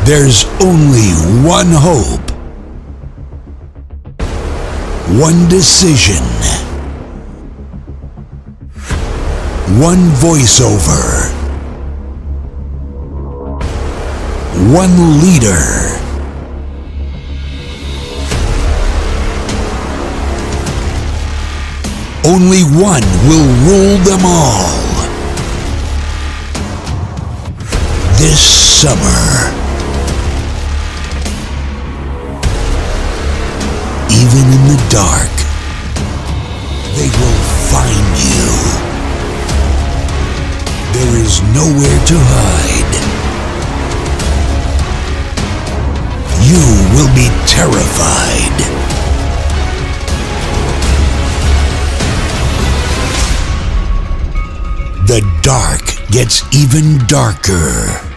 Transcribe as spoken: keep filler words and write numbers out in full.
There's only one hope, one decision, one voiceover, one leader. Only one will rule them all. This summer, even in the dark, they will find you. There is nowhere to hide. You will be terrified. The dark gets even darker.